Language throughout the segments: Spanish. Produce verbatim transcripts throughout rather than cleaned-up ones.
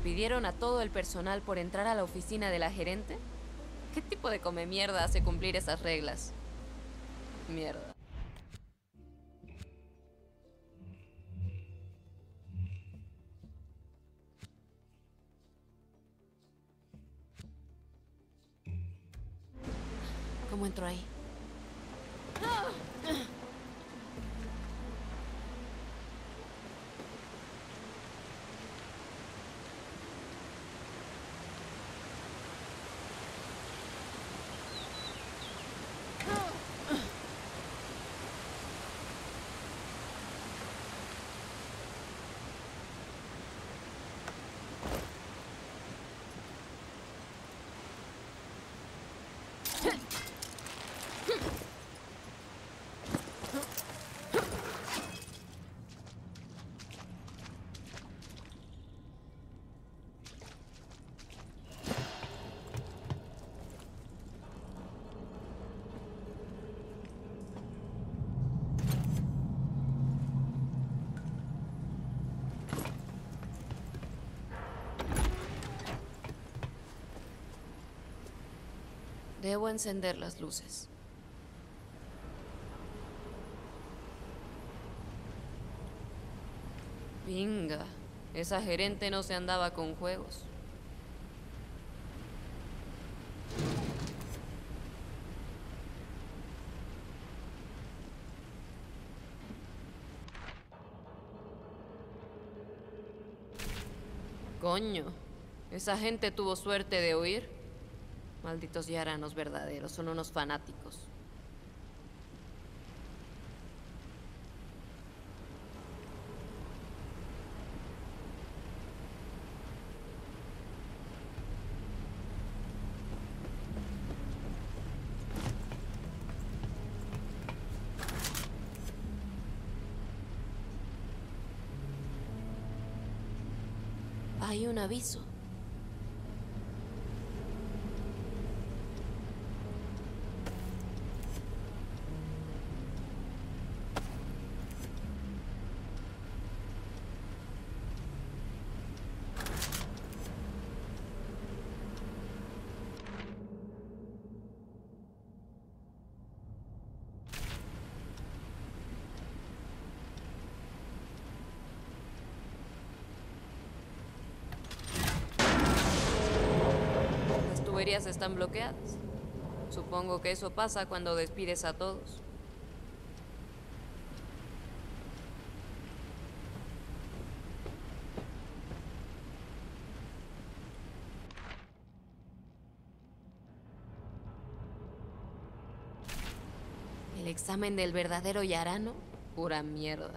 ¿Despidieron a todo el personal por entrar a la oficina de la gerente? ¿Qué tipo de come mierda hace cumplir esas reglas? Mierda. ¿Cómo entró ahí? Debo encender las luces. Venga, esa gerente no se andaba con juegos. Coño, esa gente tuvo suerte de huir. Malditos yaranos verdaderos, son unos fanáticos. Hay un aviso. Las tuberías están bloqueadas. Supongo que eso pasa cuando despides a todos. El examen del verdadero yarano, pura mierda.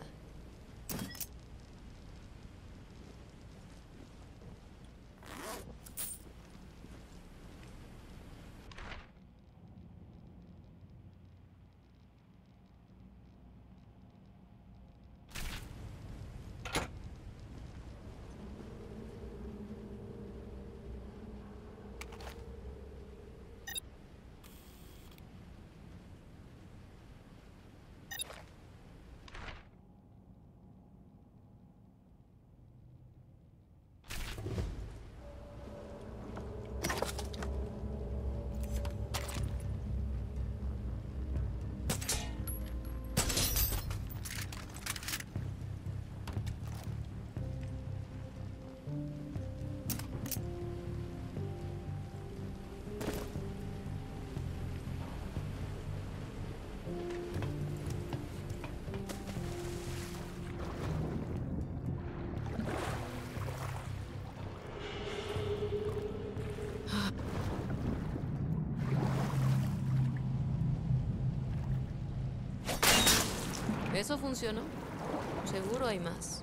Eso funcionó. Seguro hay más.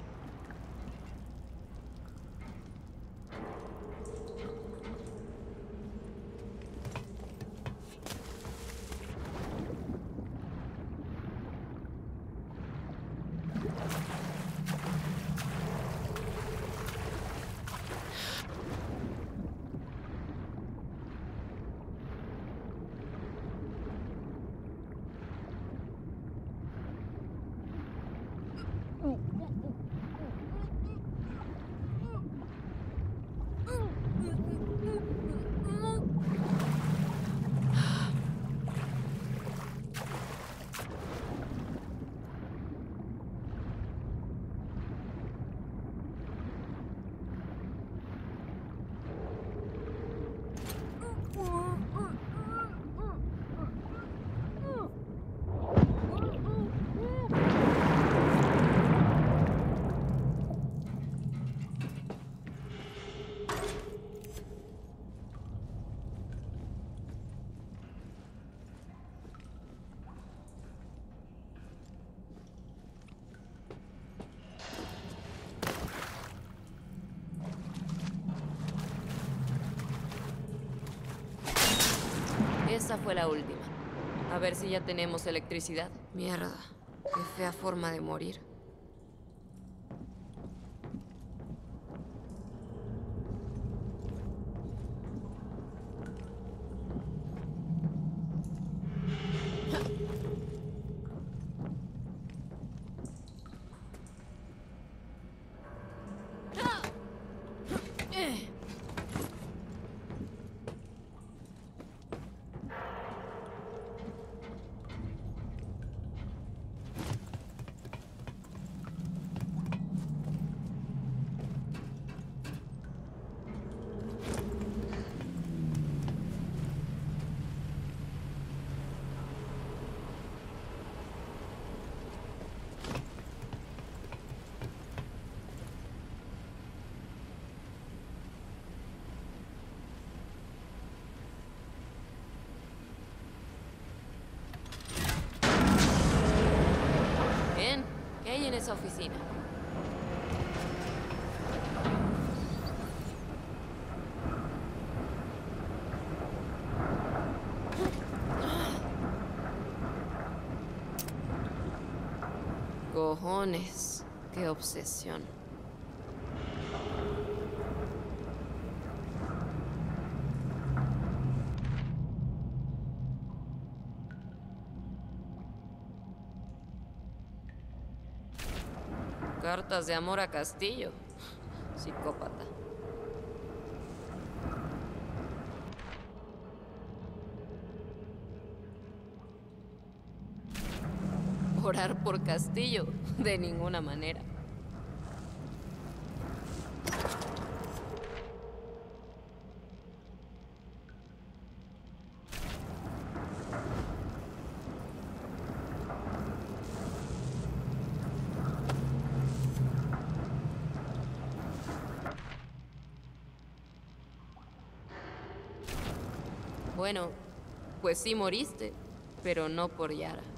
esa fue la última. A ver si ya tenemos electricidad. Mierda, qué fea forma de morir. Bien, ¿qué hay en esa oficina? Cojones, qué obsesión. Cartas de amor a Castillo. Psicópata. Orar por Castillo, de ninguna manera. Bueno, pues sí moriste, pero no por Yara.